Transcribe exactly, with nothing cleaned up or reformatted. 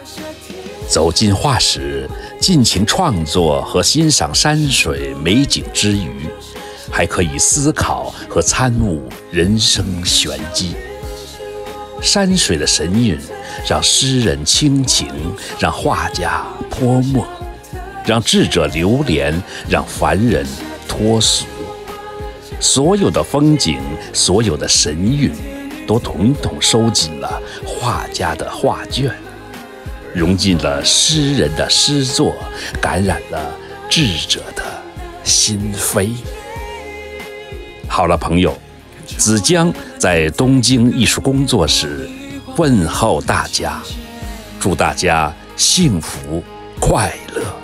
走进画室，尽情创作和欣赏山水美景之余，还可以思考和参悟人生玄机。山水的神韵让诗人倾情，让画家泼墨，让智者流连，让凡人脱俗。所有的风景，所有的神韵，都统统收进了画家的画卷，融进了诗人的诗作，感染了智者的心扉。好了，朋友，子江在东京艺术工作室问候大家，祝大家幸福快乐。